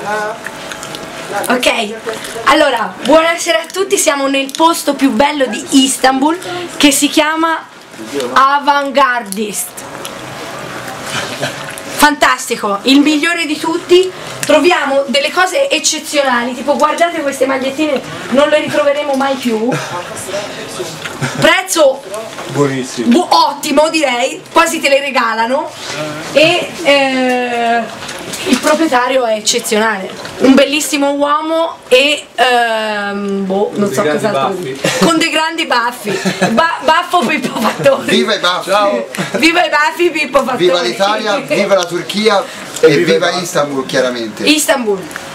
Ok, allora, buonasera a tutti, siamo nel posto più bello di Istanbul che si chiama Avantgardist. Fantastico, il migliore di tutti. Troviamo delle cose eccezionali, tipo guardate queste magliettine, non le ritroveremo mai più. Prezzo buonissimo, ottimo direi, quasi te le regalano. E il proprietario è eccezionale, un bellissimo uomo e non so cos'altro dire. Con dei grandi baffi. Baffo Pippo Fattori. Viva i baffi! Ciao. Viva i baffi Pippo Fattori. Viva l'Italia, viva la Turchia e viva Istanbul chiaramente. Istanbul.